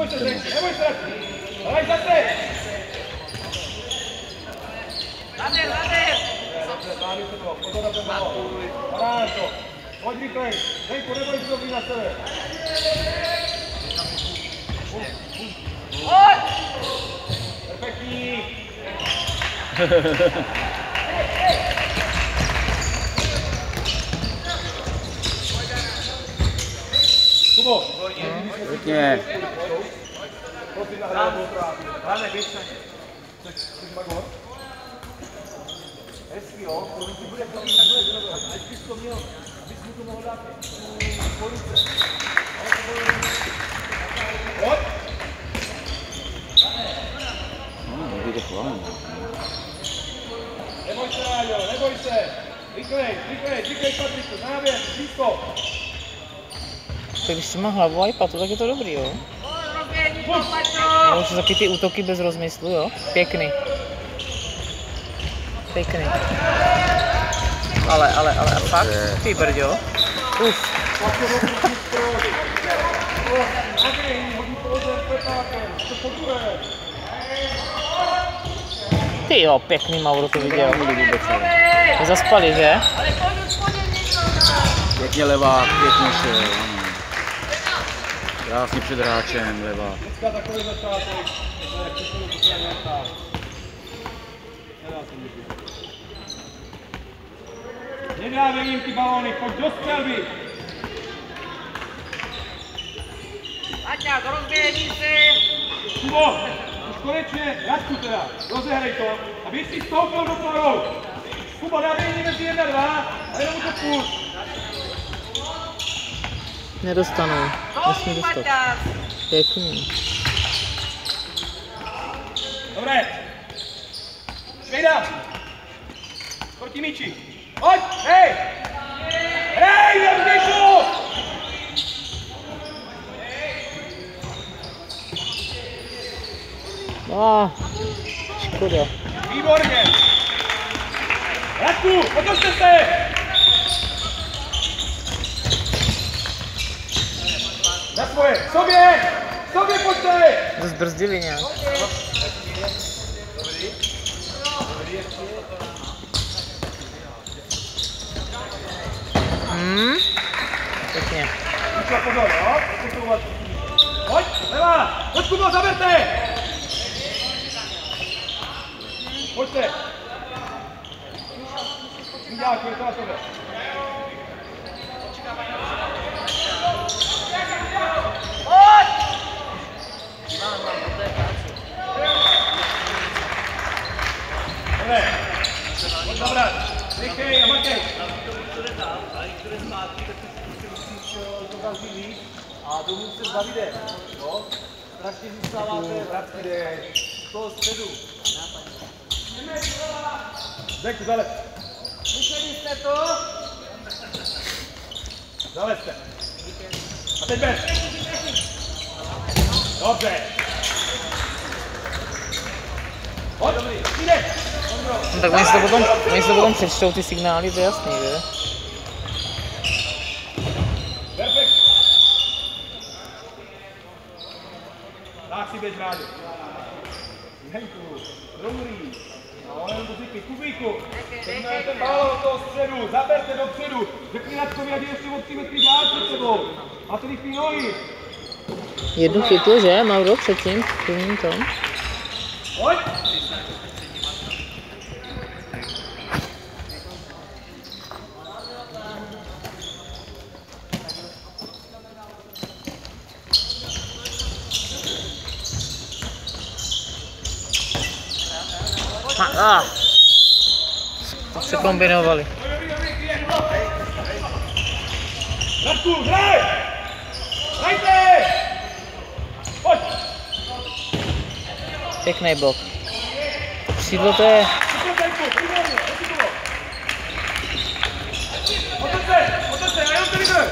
Neboj se! Dávaj zase! Zader! Závěr se to, pozor na ten balón. Parážo. Pojď rychlej. Zdenku, neboj se dobrý na sebe. Pojď! Perfektní. Kubo. Pěkně. Hráme, běž se. Chceš magor? Hezky, jo. Když ti bude takhle, ať bys to měl, abys mu to mohl dát po ruce. Pojď. Neboj se, Ráďo, neboj se. Rychlej, Patriku, závěr, blízko. Tak když si má hlavu a iPadu, tak je to dobrý, jo? Už taky ty útoky bez rozmyslu, jo? Pěkný. Ale fakt, ty brďo. Uf. Ty jo, pěkný Mauro to viděl. Zaspali, že? Pěkně levá, pěkně šel. Krásně před hráčem, levá. Dneska takový začátek, nedávej jim ty balóny, pojď do střelby. Aťák, rozběhni si! Kubo, už konečně, Radku teda, rozehraj to, aby si stoupil do tvarou. Kubo, dávej jim mezi 1 a 2 a jenom to půl. Nedostanou, nesmí dostat. Pěkný. Dobré. Švejda. Proti míči. Pojď, hej! Hej, nevzdyšu! Škoda. Výborně. Radku, otočte se! Na svoje, sobě pojďte! Zbrzdili nějak. Pěkně. Pozor, jo? Pojď, levá! Pojď, Kubo, zaberte! Pojďte! Míďáku, je to na sebe. Pojď! Dobré. Pojď zabrat. Rychej a makej. To každý víc a domů se zavíde, jo? Strašně zůstáváte z toho středu. Zdenku, zalez. Slyšeli jste to? Zalezte. A teď bez. Dobře. Pojď, dobrý, jde. No, tak oni si to potom přečtou ty signály, to je jasný, že? Perfekt. Tak si běž, Ráďo. Zdenku, dobrý. No, jenom to říkej, Kubíku. Ten balón do toho středu, zaberte dopředu. Řekni Radkovi, ať je ještě od 3 metry dál před sebou. A ty rychlý nohy. Jednu chytl, že? Mauro předtím, v prvním tom. Pojď. Tak se kombinovali. Radku, hraj! Hrajte! Pojď! Pěkný blok. Křídlo to je... Otoč se, já jenom to vyber!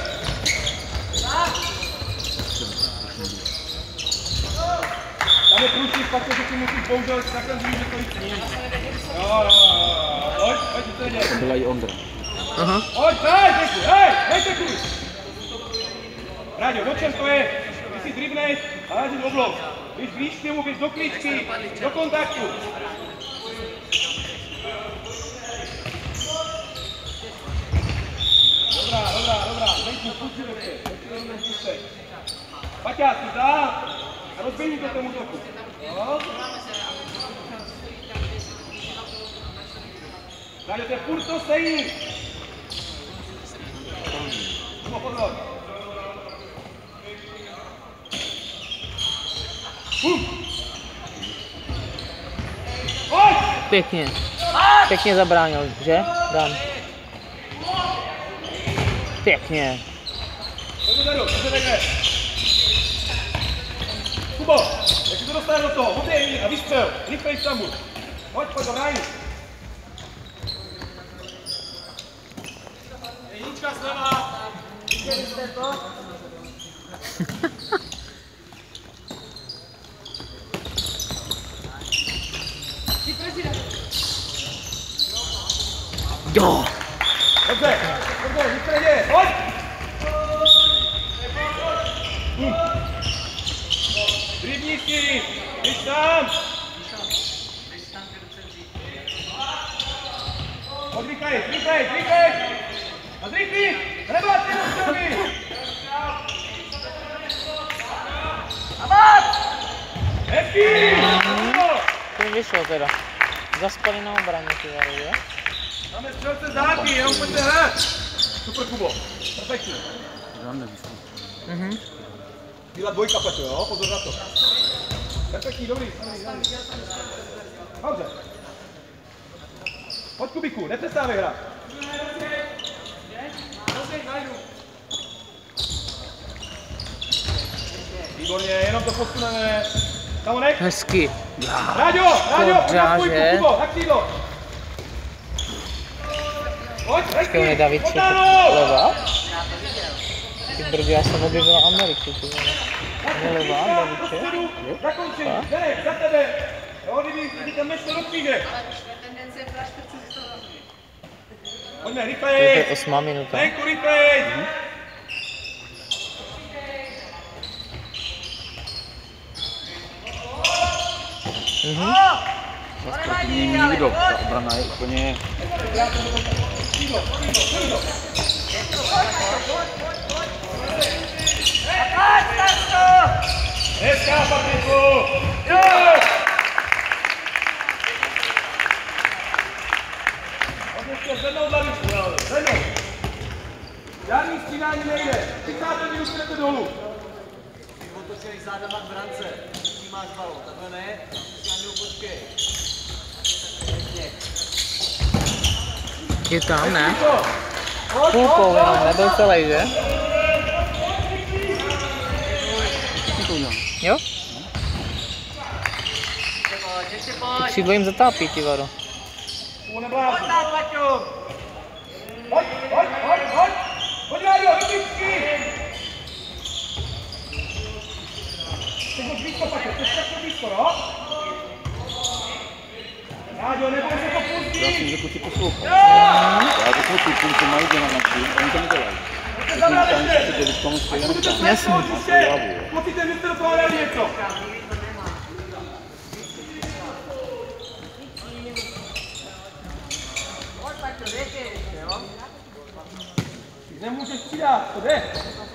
Tam je průčí, pak to si musíš bohužel takhle zvířit, že to jít není. Jo. Pojď, to jde. To byla i Ondra. Aha. Pojď, hej, hej, Ráďo, o čem to je? Ty si dribnej, Hážit oblok. Běž blíž k němu, běž do klíčky, do kontaktu. Dobrá. Venku, pusti. Paťáci, dál. A rozběhni to tomu toku. No. Ráďo, to je furt to stejný. Pozor. Pěkně. Pěkně zabránil, že? Dan. Pěkně. Kubo, jak si to dostane do toho, oběhni a vystřel. Rychlej tam buď. Pojď do brány. Jednička zleva. Viděli jste to? Jo. Dobře, nic se neděje, pojď! Dribní si, běž tam! Pojď, rychlej! A zrychlí! Nebát ty do strany! Hezký! Tím vyšlo teda. Zaspali na obraně ty vary, jo? Máme střelce z dálky, jenom pojďte hrát! Super, Kubo, perfektní. Byla dvojka, Petr, jo? Pozor na to. Perfektní, dobrý. Dobře. Pojď, Kubiku, nepřestávej hrát. Výborně, jenom to posuneme. Samonek? Hezky. Ráďo, pojď na spojku, Kubo, na křídlo. Pojď, Počkej, mě David čeká leva. Ty brdy, já jsem objevila Ameriku, ty vole. Mě leva, Davidče. Zakončí, Derek, za tebe. Jo, kdyby tam nešlo do kříže. Pojďme, To je rychlej. 8. minuta. Venku, rychlej. Nikdo, ta obrana je úplně... Hezká, Patriku. Jo! Odnešte zvednout hlavičku, ale zvednout. Žádný střídání nejde. 30 minut jdete dolů. Ty otočíš zádama k brance, když máš balon, takhle ne, si ani počkej. Je tam, ne? Půlkou jenom, nebyl celý, že? Jo? Křídlo jim zatápí, ty varo. Kubo, neblázni. Pojď. Pojď, Ráďo, do klíčky. Teď moc blízko, Patrik, teď tak blízko, jo? Ráďo, neboj se to pustit. Já jsem řekl, ti poslouchám. Já řeknu klukům, co mají dělat na tím, oni to nedělají. Jasný. Pocíte, že jste do toho dali něco. Nemůžeš přidat, to jde.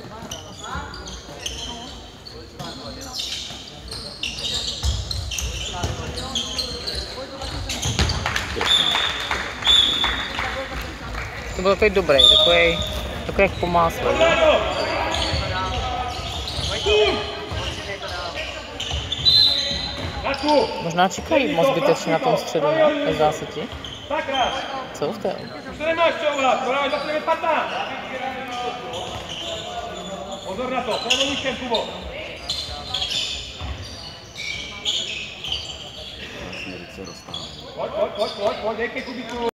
To byl takový dobrý, takový jak po másle. Možná čekají moc zbytečně na tom středu, ne? Nezdá se ti? Co v té? Už to nemáš čo udělat, to máš za 15. Pozor na to, to je volíčkem, Kubo. Pojď, dejkej Kubiku.